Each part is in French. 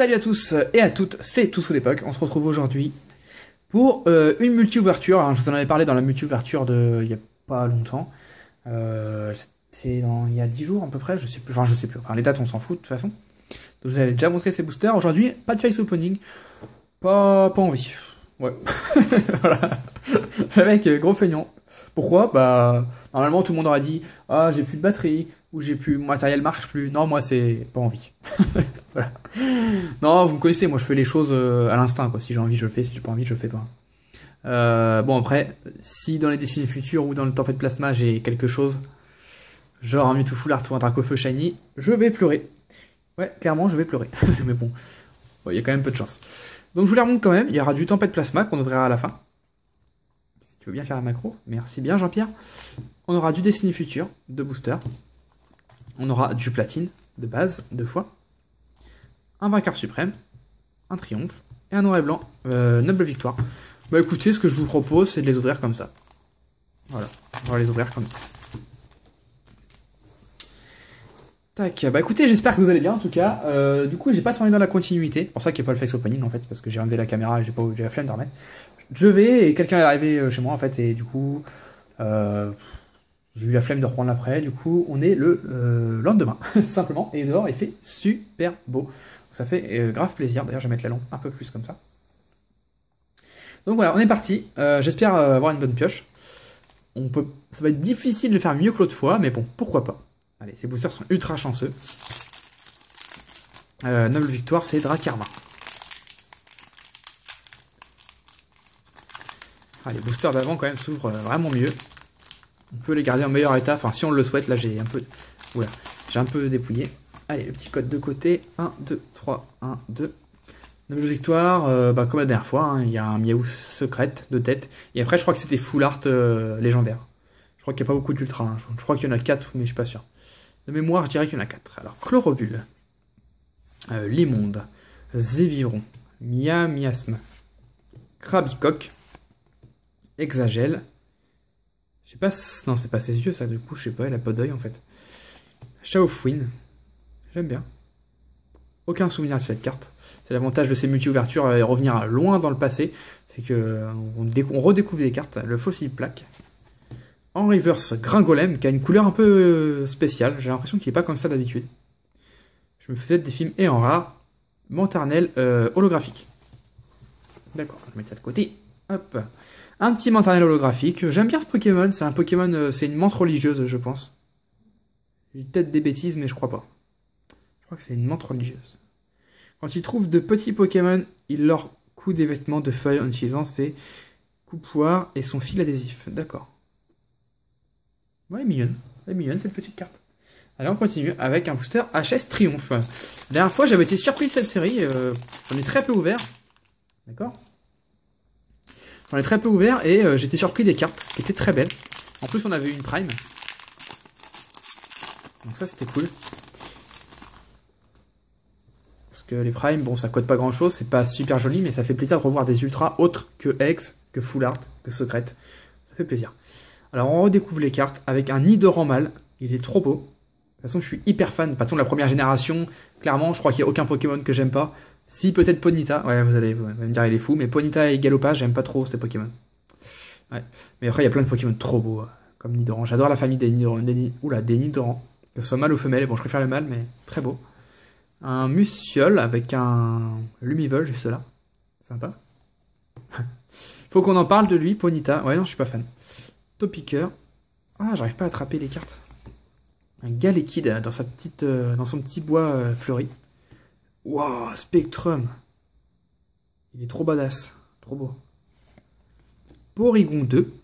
Salut à tous et à toutes, c'est Tous Fous d'époque. On se retrouve aujourd'hui pour une multi-ouverture. Alors, je vous en avais parlé dans la multi-ouverture il y a pas longtemps. C'était il y a 10 jours à peu près, je sais plus. Enfin, les dates, on s'en fout de toute façon. Donc, je vous avais déjà montré ces boosters. Aujourd'hui, pas de face opening. Pas envie. Ouais. Voilà. Le mec, gros feignant. Pourquoi? Bah, normalement, tout le monde aurait dit ah, j'ai plus de batterie, ou j'ai plus, mon matériel marche plus. Non, moi, c'est pas envie. Voilà. Non, vous me connaissez, moi, je fais les choses à l'instinct, quoi. Si j'ai envie, je le fais. Si j'ai pas envie, je le fais pas. Bon, après, si dans les décennies futures ou dans le Tempête Plasma, j'ai quelque chose, genre un Mewtwo Full Art ou un Dracofeu Shiny, je vais pleurer. Ouais, clairement, je vais pleurer. Mais bon, il y a quand même peu de chance. Donc, je vous les remonte quand même. Il y aura du Tempête Plasma qu'on ouvrira à la fin. Tu veux bien faire la macro? Merci bien Jean-Pierre. On aura du Destiny Future, 2 boosters. On aura du Platine, de base, 2 fois. Un vainqueur suprême, un triomphe, et un noir et blanc, noble victoire. Bah écoutez, ce que je vous propose, c'est de les ouvrir comme ça. Voilà, on va les ouvrir comme ça. Tac, bah écoutez, j'espère que vous allez bien en tout cas. Du coup, j'ai pas terminé dans la continuité. C'est pour ça qu'il n'y a pas le face opening en fait, parce que j'ai enlevé la caméra et j'ai la flemme de remettre. Je vais, et quelqu'un est arrivé chez moi en fait, et du coup, j'ai eu la flemme de reprendre l'après. Du coup, on est le lendemain, simplement, et dehors il fait super beau. Ça fait grave plaisir. D'ailleurs, je vais mettre la lampe un peu plus comme ça. Donc voilà, on est parti. J'espère avoir une bonne pioche. Ça va être difficile de faire mieux que l'autre fois, mais bon, pourquoi pas. Allez, ces boosters sont ultra chanceux. Noble victoire, c'est Drakarma. Ah, les boosters d'avant quand même s'ouvrent vraiment mieux. On peut les garder en meilleur état, enfin si on le souhaite. Là j'ai un peu... Oula, j'ai un peu dépouillé. Allez, le petit code de côté. 1, 2, 3, 1, 2. Noble victoire, bah, comme la dernière fois, hein, il y a un Miaou secrète de tête. Et après je crois que c'était full art légendaire. Je crois qu'il n'y a pas beaucoup d'ultra. Hein. Je crois qu'il y en a 4, mais je suis pas sûr. De mémoire, je dirais qu'il y en a 4. Alors, Chlorobule, Limonde, Zéviron, Miasme, Krabicoque, Exagel. Je sais pas, non, c'est pas ses yeux, ça, du coup, je sais pas, elle a pas d'œil en fait. Shaofouine, j'aime bien. Aucun souvenir de cette carte. C'est l'avantage de ces multi-ouvertures et revenir loin dans le passé. C'est que on redécouvre des cartes. Le fossile plaque. En reverse, Gringolem, qui a une couleur un peu spéciale. J'ai l'impression qu'il n'est pas comme ça d'habitude. Je me fais des films et en rare. Montarnel holographique. D'accord, je vais mettre ça de côté. Hop. Un petit Montarnel holographique. J'aime bien ce Pokémon. C'est un Pokémon, c'est une menthe religieuse, je pense. J'ai peut-être des bêtises, mais je crois pas. Je crois que c'est une menthe religieuse. Quand ils trouvent de petits Pokémon, il leur coud des vêtements de feuilles en utilisant ses coupoirs et son fil adhésif. D'accord. Ouais, elle est mignonne cette petite carte. Allez, on continue avec un booster HS Triomphe. La dernière fois, j'avais été surpris de cette série. J'en ai très peu ouvert. D'accord. J'en ai très peu ouvert et j'étais surpris des cartes qui étaient très belles. En plus, on avait eu une Prime. Donc ça, c'était cool. Parce que les Prime, bon, ça coûte pas grand chose. C'est pas super joli, mais ça fait plaisir de revoir des ultras autres que X, que Full Art, que Secrète. Ça fait plaisir. Alors, on redécouvre les cartes avec un Nidoran mâle. Il est trop beau. De toute façon, je suis hyper fan. De toute façon, la première génération, clairement, je crois qu'il n'y a aucun Pokémon que j'aime pas. Si, peut-être Ponyta. Ouais, vous allez me dire, il est fou. Mais Ponyta et Galopage, j'aime pas trop ces Pokémon. Ouais. Mais après, il y a plein de Pokémon trop beaux, comme Nidoran. J'adore la famille des Nidoran. Des Nidoran. Que ce soit mâle ou femelle. Bon, je préfère le mâle, mais très beau. Un Musiole avec un Lumivol, juste là. Sympa. Faut qu'on en parle de lui, Ponyta. Ouais, non, je suis pas fan. Topiqueur. Ah, j'arrive pas à attraper les cartes. Un Galekid dans son petit bois fleuri. Waouh, Spectrum. Il est trop badass. Trop beau. Porygon 2.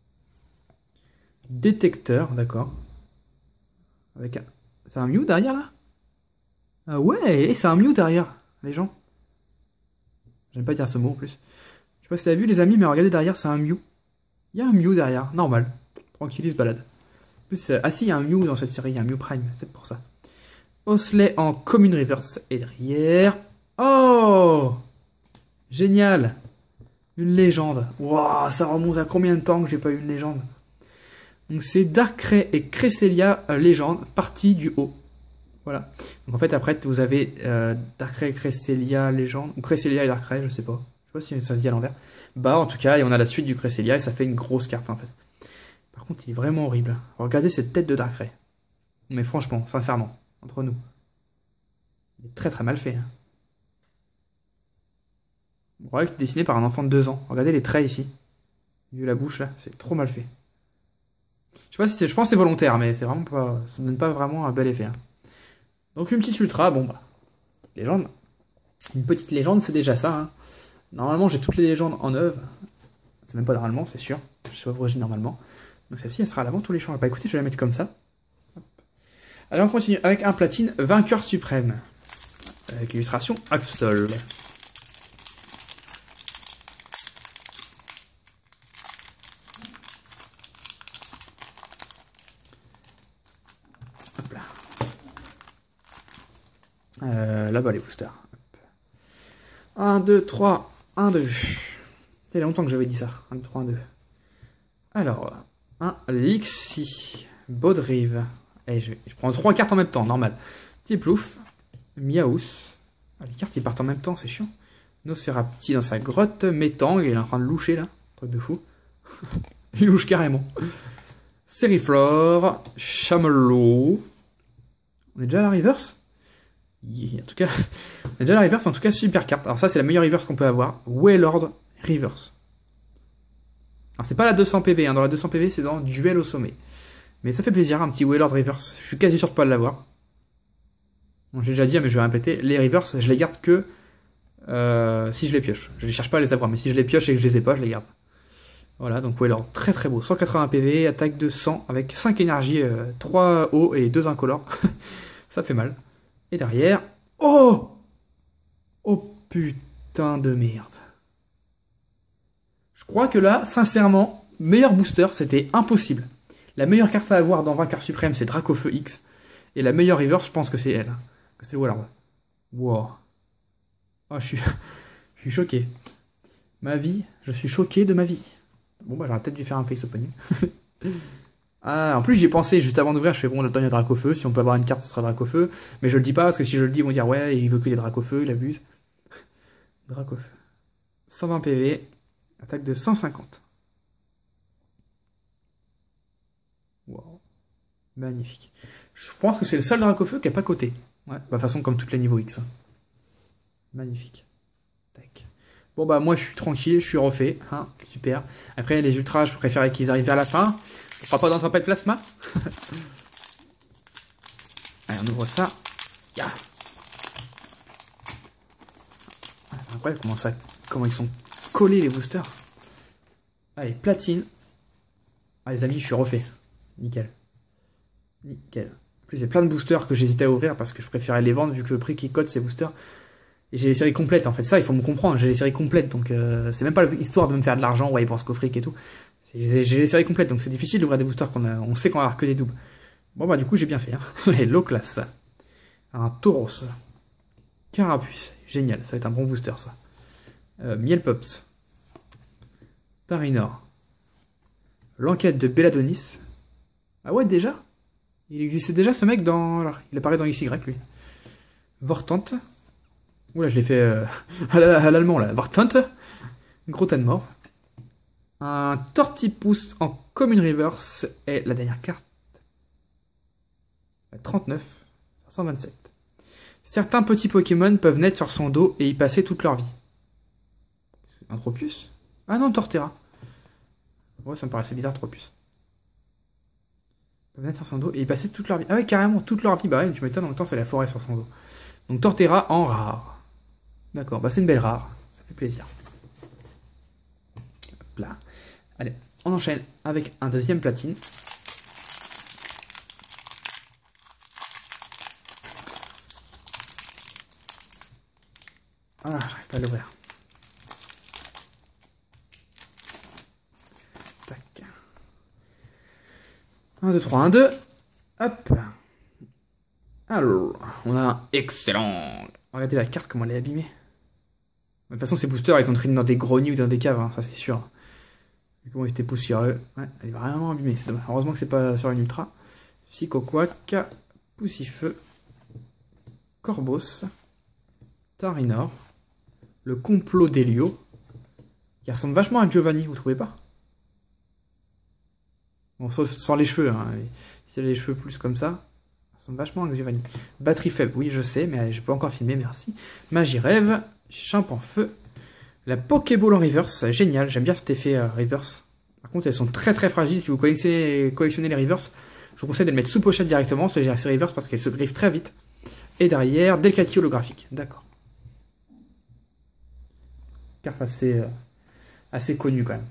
Détecteur, d'accord. Avec un... C'est un Mew derrière là? Ah ouais, c'est un Mew derrière, les gens. J'aime pas dire ce mot en plus. Je sais pas si vous avez vu les amis, mais regardez derrière, c'est un Mew. Il y a un Mew derrière, normal. Tranquille, il se balade. En plus, ah si, il y a un Mew dans cette série, il y a un Mew Prime, c'est pour ça. Osley en commune reverse et derrière. Oh! Génial! Une légende. Waouh, ça remonte à combien de temps que j'ai pas eu une légende? Donc c'est Darkrai et Cresselia légende, partie du haut. Voilà. Donc en fait, après, vous avez Darkrai, Cresselia, Légende, ou Cresselia et Darkrai, je sais pas. Je sais pas si ça se dit à l'envers. Bah, en tout cas, et on a la suite du Cresselia et ça fait une grosse carte en fait. Par contre, il est vraiment horrible. Regardez cette tête de Darkrai. Mais franchement, sincèrement, entre nous, il est très très mal fait. Hein. On voit que c'est dessiné par un enfant de 2 ans. Regardez les traits ici. Vu la bouche là, c'est trop mal fait. Je sais pas si c'est, je pense que c'est volontaire, mais c'est vraiment pas, ça donne pas vraiment un bel effet. Hein. Donc une petite ultra, bon bah, légende. Une petite légende, c'est déjà ça. Hein. Normalement, j'ai toutes les légendes en œuvre. C'est même pas normalement, c'est sûr. Je sais pas pourquoi je dis normalement. Donc celle-ci, elle sera à l'avant tous les champs. Bah écoutez, je vais la mettre comme ça. Hop. Allez, on continue avec un platine vainqueur suprême. Avec l'illustration Absol. Hop là. Là-bas les boosters. 1, 2, 3, 1, 2. Il y a longtemps que j'avais dit ça. 1, 2, 3, 1, 2. Alors, un Lixi, Baudrive. Et je prends 3 cartes en même temps, normal. Tiplouf, Miaous. Ah, les cartes ils partent en même temps, c'est chiant. Nosferapti dans sa grotte, Métang, il est en train de loucher là. Truc de fou. Il louche carrément. Seriflore, Chamelot. On est déjà à la reverse? En tout cas, on est déjà à la reverse, en tout cas, super carte. Alors ça, c'est la meilleure reverse qu'on peut avoir. Wailord Reverse. Alors c'est pas la 200 PV, hein. Dans la 200 PV, c'est dans Duel au sommet. Mais ça fait plaisir, un petit Wailord Reverse. Je suis quasi sûr de pas l'avoir. Bon, j'ai déjà dit, mais je vais répéter. Les Reverse, je les garde que si je les pioche. Je les cherche pas à les avoir, mais si je les pioche et que je les ai pas, je les garde. Voilà, donc Wailord, très très beau. 180 PV, attaque de 100, avec 5 énergies, 3 hauts et 2 incolores. Ça fait mal. Et derrière... Oh! Oh putain de merde. Je crois que là, sincèrement, meilleur booster, c'était impossible. La meilleure carte à avoir dans Vainqueur Suprême, c'est Dracofeu X. Et la meilleure river, je pense que c'est elle. Hein, que c'est le Wailord. Wow. Oh, je suis choqué. Ma vie, je suis choqué de ma vie. Bon, bah, j'aurais peut-être dû faire un face opening. Ah, en plus, j'y ai pensé juste avant d'ouvrir. Je fais bon, là-dedans, il y a Dracofeu. Si on peut avoir une carte, ce sera Dracofeu. Mais je le dis pas, parce que si je le dis, ils vont dire ouais, il veut que des Dracofeu, il abuse. Dracofeu. 120 PV. Attaque de 150. Wow. Magnifique. Je pense que c'est le seul Dracofeu qui n'a pas coté. Ouais, de toute façon, comme toutes les niveaux X. Hein. Magnifique. Tac. Bon, bah, moi, je suis tranquille, je suis refait. Hein, super. Après, les ultras, je préfère qu'ils arrivent vers la fin. On fera pas dans tempête plasma. Allez, on ouvre ça. Yeah. C'est incroyable comment ils sont collés, les boosters. Allez, platine. Ah, les amis, je suis refait. Nickel. Nickel. En plus, il y a plein de boosters que j'hésitais à ouvrir parce que je préférais les vendre vu que le prix qui cote ces boosters. Et j'ai les séries complètes, en fait. Ça, il faut me comprendre. J'ai les séries complètes, donc c'est même pas l'histoire de me faire de l'argent, ouais, pour ce qu'au fric et tout. J'ai les séries complètes, donc c'est difficile d'ouvrir des boosters on sait qu'on va avoir que des doubles. Bon, bah, du coup, j'ai bien fait. Hein. Et low class. Un Tauros. Carapuce. Génial. Ça va être un bon booster, ça. Mielpops. Tarinor. L'enquête de Belladonis. Ah ouais, déjà? Il existait déjà ce mec dans... Alors, il apparaît dans XY, lui. Vortante. Oula, je l'ai fait à l'allemand, là. Vortante. Gros tas de mort. Un Tortipousse en commune reverse. Et la dernière carte. 39. 127. Certains petits Pokémon peuvent naître sur son dos et y passer toute leur vie. Un Tropius? Ah non, Torterra. Ouais, ça me paraissait bizarre, Tropius. Ils peuvent naître sur son dos et y passer toute leur vie. Ah ouais, carrément, toute leur vie. Bah ouais, tu m'étonnes, en même temps, c'est la forêt sur son dos. Donc Torterra en rare. D'accord, bah c'est une belle rare. Ça fait plaisir. Hop là. Allez, on enchaîne avec un deuxième platine. Ah, j'arrive pas à l'ouvrir. Tac. 1, 2, 3, 1, 2. Hop. Alors, on a un excellent. Regardez la carte, comment elle est abîmée. De toute façon, ces boosters, ils sont traînés dans des greniers ou dans des caves, hein, ça c'est sûr. Vu comment ils étaient poussiéreux. Ouais, elle est vraiment abîmée. C'est dommage. Heureusement que c'est pas sur une ultra. Psychoquack, Poussifeu. Corbos, Tarinor, le complot d'Elio, qui ressemble vachement à Giovanni, vous trouvez pas? Bon, sans les cheveux, hein. Si elle a les cheveux plus comme ça ressemble vachement à Giovanni. Batterie faible, oui, je sais, mais je peux encore filmer, merci. Magie rêve, Chimp en feu, la Pokéball en reverse, génial, j'aime bien cet effet reverse. Par contre, elles sont très très fragiles. Si vous collectionnez les reverse, je vous conseille de les mettre sous pochette directement, ces reverse, parce qu'elles se griffent très vite. Et derrière, Delcatty holographique, d'accord. Carte assez connue quand même.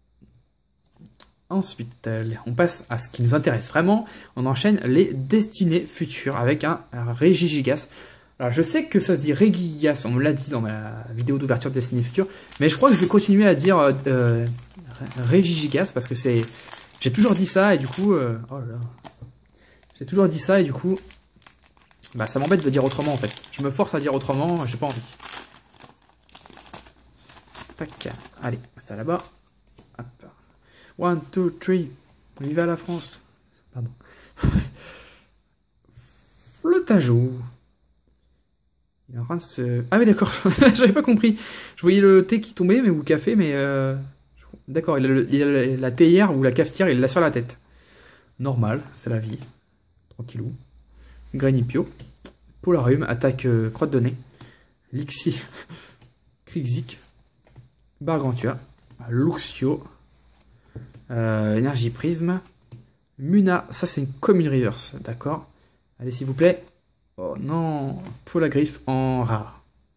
Ensuite, on passe à ce qui nous intéresse vraiment. On enchaîne les destinées futures avec un Regigigas. Alors, je sais que ça se dit Regigigas, on me l'a dit dans ma vidéo d'ouverture de Destinées Futures, mais je crois que je vais continuer à dire Regigigas parce que c'est... J'ai toujours dit ça et du coup... oh là là. J'ai toujours dit ça et du coup... Bah, ça m'embête de dire autrement en fait. Je me force à dire autrement, j'ai pas envie. Tac, allez, ça là-bas. Hop. 1, 2, 3. Vive à la France. Pardon. Flotajou. Il est en train de se... Ah oui, d'accord. J'avais pas compris. Je voyais le thé qui tombait, mais ou le café, mais... D'accord, il a la théière ou la cafetière, il l'a sur la tête. Normal, c'est la vie. Tranquillou. Granipio. Polarium, attaque crotte de nez. Lixi. Krixik. Bargantua. Luxio. Énergie prisme. Muna, ça c'est une commune reverse, d'accord. Allez s'il vous plaît. Oh non, Polagriffe en rare.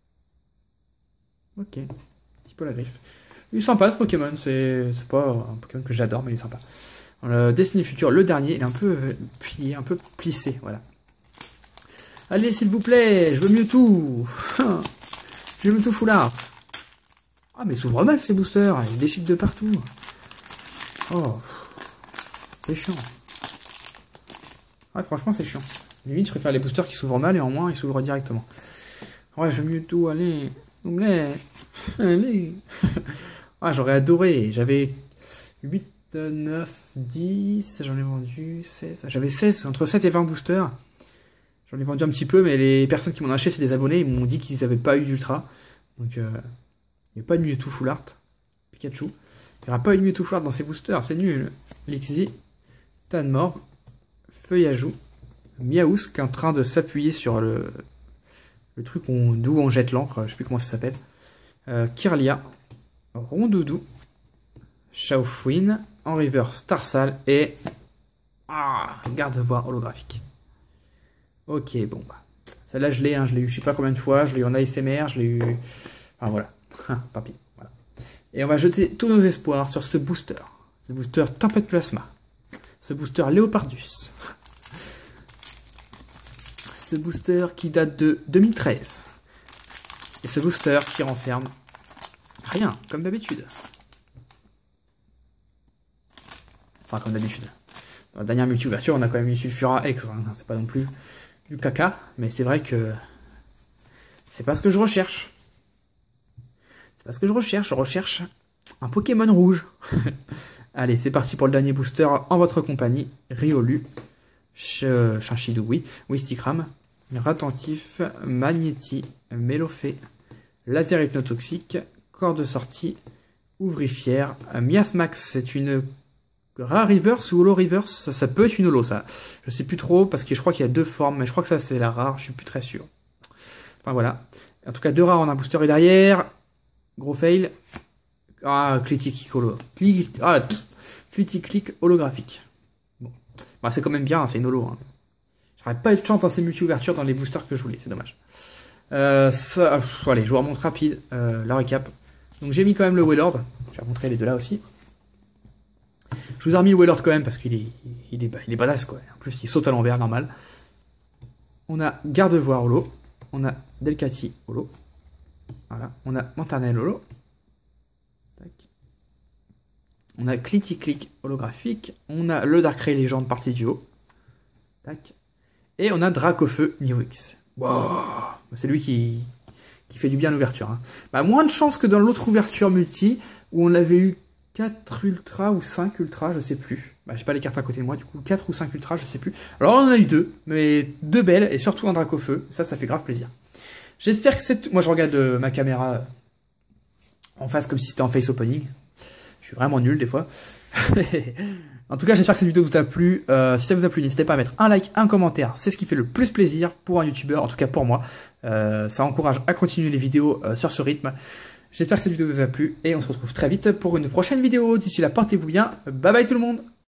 Ok, petit Polagriffe. Il est sympa ce Pokémon, c'est pas un Pokémon que j'adore, mais il est sympa. Le Destiné Future, le dernier, il est un peu plié, un peu plissé, voilà. Allez s'il vous plaît, je veux mieux tout. Je veux mieux tout foulard. Ah mais s'ouvre mal ces boosters, il déchique de partout. Oh, c'est chiant. Ouais, franchement, c'est chiant. Limite, je préfère les boosters qui s'ouvrent mal et en moins, ils s'ouvrent directement. Ouais, je veux mieux tout, allez. S'il vous plaît. Allez. Ah, j'aurais adoré. J'avais 8, 9, 10. J'en ai vendu 16. J'avais 16, entre 7 et 20 boosters. J'en ai vendu un petit peu, mais les personnes qui m'ont acheté, c'est des abonnés. Ils m'ont dit qu'ils n'avaient pas eu d'ultra. Donc, il n'y a pas de Mewtwo Full Art. Pikachu. Il n'y aura pas eu de Mewtwo Full Art dans ces boosters. C'est nul. Lixi. Tanmore. Feuillajou. Miaous qui est en train de s'appuyer sur le truc d'où on jette l'encre. Je sais plus comment ça s'appelle. Kirlia. Rondoudou. Shaofuin. En river Starsal. Et... Ah, garde-voix holographique. Ok, bon bah. Celle-là, je l'ai eu je sais pas combien de fois. Je l'ai eu en ASMR, je l'ai eu... Enfin voilà. Tant pis. Voilà. Et on va jeter tous nos espoirs sur ce booster. Ce booster Tempête Plasma. Ce booster Léopardus. Ce booster qui date de 2013. Et ce booster qui renferme rien, comme d'habitude. Enfin, comme d'habitude. Dans la dernière multi-ouverture, on a quand même eu Sulfura X. Hein. C'est pas non plus du caca, mais c'est vrai que c'est pas ce que je recherche. C'est pas ce que je recherche un Pokémon rouge. Allez, c'est parti pour le dernier booster en votre compagnie. Riolu, Chinchidou, oui, Wistikram, Ratentif, Magnéti, Mélofée, Laser hypnotoxique, corps de sortie, Ouvrifière, Miasmax, c'est une rare reverse ou holo reverse, ça peut être une holo ça. Je sais plus trop parce que je crois qu'il y a deux formes, mais je crois que ça c'est la rare, je suis plus très sûr. Enfin voilà. En tout cas, deux rares en un booster et derrière. Gros fail. Ah, critique holo. Critique holographique. Bon. Bah, c'est quand même bien, c'est une holo. Hein. J'aurais pas eu de chance dans ces multi-ouvertures dans les boosters que je voulais, c'est dommage. Allez, je vous remonte rapide la récap. Donc j'ai mis quand même le Wailord. Je vais vous montrer les deux là aussi. Je vous ai remis le Wailord quand même parce qu'il est badass quoi. En plus il saute à l'envers, normal. On a Gardevoir holo. On a Delcatty holo. Voilà. On a Montanel holo. Tac. On a Click holographique. On a le Darkrai Légende partie du haut. Tac. Et on a Dracofeu Neo-X. Wow. C'est lui qui fait du bien à l'ouverture. Hein. Bah, moins de chance que dans l'autre ouverture multi où on avait eu 4 ultra ou 5 ultra, je sais plus. Bah, j'ai pas les cartes à côté de moi, du coup 4 ou 5 ultra, je sais plus. Alors on en a eu 2, mais 2 belles et surtout un Dracofeu. Ça fait grave plaisir. J'espère que cette... Moi je regarde ma caméra en face comme si c'était en face opening. Je suis vraiment nul des fois. En tout cas, j'espère que cette vidéo vous a plu. Si ça vous a plu, n'hésitez pas à mettre un like, un commentaire. C'est ce qui fait le plus plaisir pour un youtubeur, en tout cas pour moi. Ça encourage à continuer les vidéos sur ce rythme. J'espère que cette vidéo vous a plu et on se retrouve très vite pour une prochaine vidéo. D'ici là, portez-vous bien. Bye bye tout le monde.